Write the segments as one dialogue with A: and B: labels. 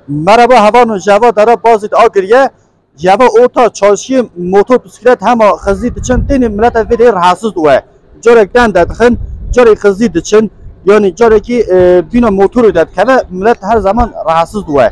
A: مرحبا هوانو جوا داره بازید آگریه جوا اوتا چارشی موتور بسکلت همه خزید چند تین ملت ویده رحسوز دوه جارک دن دادخن جارک خزید چند یعنی جارکی بینا موتور داد کنه ملت هر زمان رحسوز دوه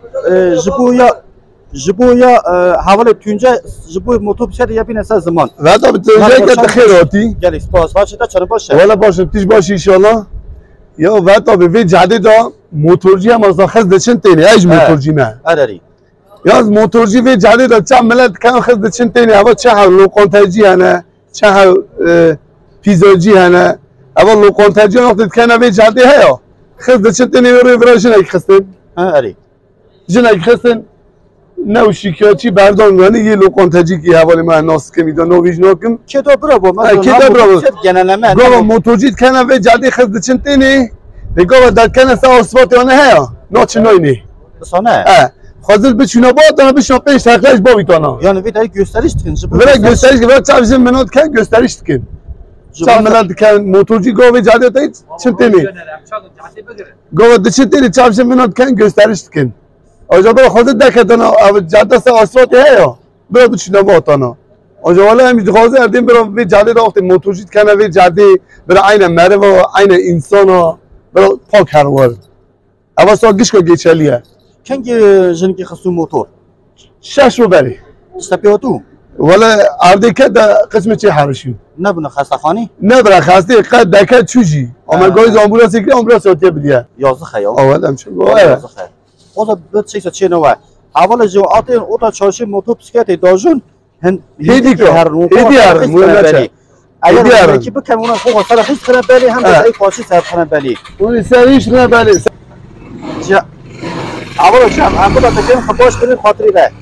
A: جبویا حواله تونجا جبوی موتور بسکلت یا بین سر زمان
B: ودا بتونجا که تخیراتی
A: گلی سپاس باشه تا چرا باشه
B: والا باشه تیج باشه انشالله یا ودا به وی جاده دا موتورجی هم از خزد چند تینه ایج موتورجی نه
A: اداری
B: یا از موتورجی وی جاده دا چند ملت کم خزد چند تینه اول چه ها لوکانتاجی هنه چه ها پیزاجی هنه اول لوکانتاجی وقت کنه وی جاده هیا خزد چند تینه روی وراشن اگه خستن
A: اداری
B: جن اگه خستن نه شکایتی بردارن یه لوکانتاجی که حوالی من ناس که میدن نویج نکم
A: که تو برو من
B: که تو برو
A: گننمه
B: گاوا موتورجی کنه وی جاده خزد چند تینه بگو در کنه سه آسفالت آنه هیا ناچ ناینه
A: بسانه
B: خازل بچونه با دانه بچونه پیش تاخلاش با بیتانا
A: yani bir tane gösteriş tıkınca
B: böyle gösteriş gibi çavşın menot kan gösteriş tıkın çam menot kan motorcu gove cade tay çinteni gove de çinteni çavşın menot kan gösteriş tıkın acaba خودت دکتنا جاده سه آسفالت هیا برو بچونه با تانا acaba ولی همین خازل اردیم برو وی جاده وقت موتورجی کنه وی جاده برو عین مره و عین انسانا برو پاک هر ورد اول ساگیش که گیچلیه
A: Hangi jenki xasu motor?
B: شش رو بری
A: استپیو تو
B: ولی اردیکه دا قسم چه حرشی
A: نه بنا خستخانی
B: نه برای خاستی قد دکه چوجی اما گویز آمبولانسی که آمبولانس اوتیه بدیه
A: yazı xayal
B: اول هم چون
A: yazı xayal o da bir şey çe ne اول جو آتین اوتا چارشی موتور بسکلت داجون
B: هیدی که هیدی هر مولانچه
A: اگر کی بکن اون فوق سر خیس کنه بلی هم ای قاشی سر کنه بلی
B: اون سریش نه بلی
A: اول جام اول تا که خباش کنه خاطری ده